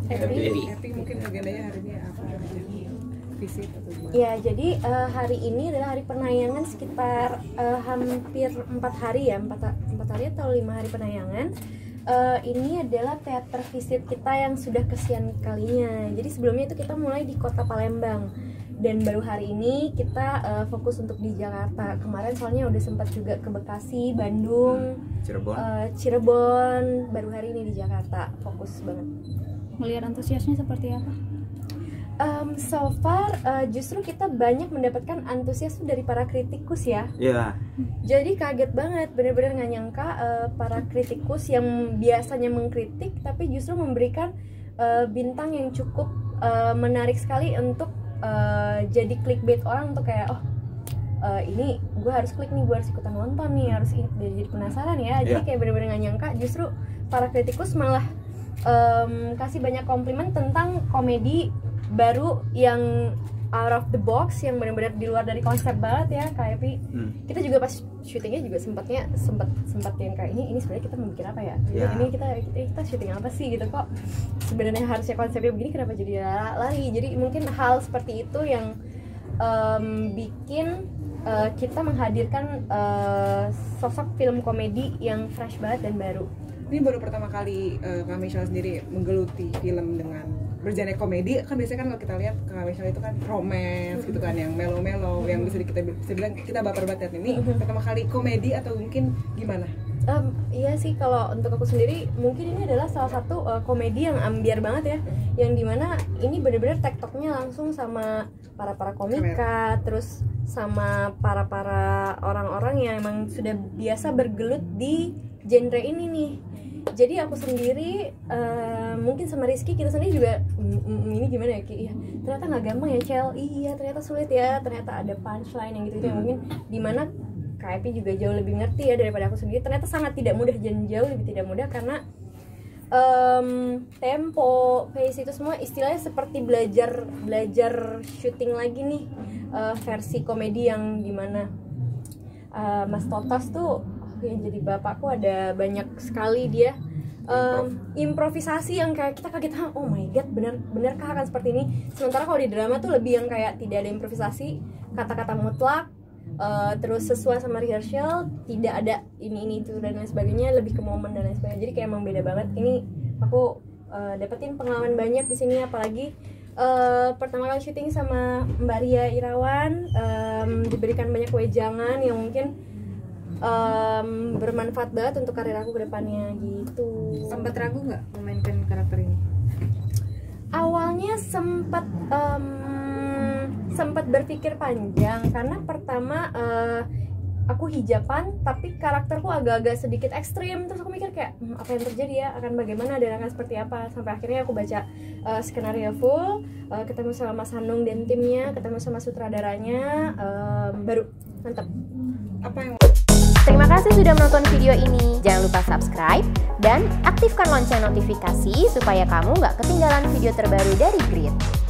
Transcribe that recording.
Tapi mungkin agendanya hari ini apa aja? Visit atau gimana? Ya, jadi hari ini adalah hari penayangan sekitar hampir 4 hari ya, 4 hari atau 5 hari penayangan. Ini adalah teater visit kita yang sudah kesekian kalinya. Jadi sebelumnya itu kita mulai di kota Palembang, dan baru hari ini kita fokus untuk di Jakarta. Kemarin soalnya udah sempat juga ke Bekasi, Bandung, Cirebon, baru hari ini di Jakarta, fokus banget. Melihat antusiasnya seperti apa? So far justru kita banyak mendapatkan antusias dari para kritikus ya. Jadi kaget banget, bener-bener nggak nyangka para kritikus yang biasanya mengkritik tapi justru memberikan bintang yang cukup menarik sekali untuk jadi clickbait orang untuk kayak ini gue harus klik nih, gue harus ikutan nonton nih, harus jadi penasaran ya. Jadi kayak bener-bener nggak nyangka justru para kritikus malah kasih banyak komplimen tentang komedi baru yang out of the box, yang benar-benar di luar dari konsep banget ya kayak kita juga pas syutingnya juga sempat yang kayak ini sebenarnya kita mau bikin apa ya? Ini kita syuting apa sih gitu, kok sebenarnya harusnya konsepnya begini, kenapa jadi lari? Jadi mungkin hal seperti itu yang bikin kita menghadirkan sosok film komedi yang fresh banget dan baru. Ini baru pertama kali Kak Michelle sendiri menggeluti film dengan bergenre komedi. Kan biasanya kan kalau kita lihat Kak Michelle itu kan romance gitu kan, yang melo-melo, yang bisa bilang kita baper banget. Ini pertama kali komedi atau mungkin gimana? Iya sih, kalau untuk aku sendiri mungkin ini adalah salah satu komedi yang ambiar banget ya, yang dimana ini benar-benar tektoknya langsung sama para komika, terus sama para orang-orang yang emang sudah biasa bergelut di genre ini nih. Jadi aku sendiri mungkin sama Rizky kita sendiri juga ini gimana ya, Ki? Ternyata nggak gampang ya, Cel. Iya, ternyata sulit ya. Ternyata ada punchline yang gitu yang mungkin dimana KP juga jauh lebih ngerti ya daripada aku sendiri. Ternyata sangat tidak mudah, jauh lebih tidak mudah karena tempo, pace itu semua istilahnya seperti belajar syuting lagi nih, versi komedi yang dimana Mas Totas tuh yang jadi bapakku ada banyak sekali dia improvisasi yang kayak kita kaget, oh my god, benerkah akan seperti ini. Sementara kalau di drama tuh lebih yang kayak tidak ada improvisasi, kata-kata mutlak, terus sesuai sama rehearsal, tidak ada ini itu dan lain sebagainya, lebih ke momen dan lain sebagainya. Jadi kayak emang beda banget. Ini aku dapetin pengalaman banyak di sini, apalagi pertama kali syuting sama Mbak Ria Irawan, diberikan banyak wejangan yang mungkin bermanfaat banget untuk karir aku ke depannya gitu. Sempat ragu nggak memainkan karakter ini? Awalnya sempat berpikir panjang karena pertama aku hijaban tapi karakterku agak-agak sedikit ekstrim, terus aku mikir kayak apa yang terjadi ya, akan bagaimana dan akan seperti apa, sampai akhirnya aku baca skenario full, ketemu sama Mas Hanung dan timnya, ketemu sama sutradaranya, baru mantap. Terima kasih sudah menonton video ini. Jangan lupa subscribe dan aktifkan lonceng notifikasi supaya kamu nggak ketinggalan video terbaru dari Grit.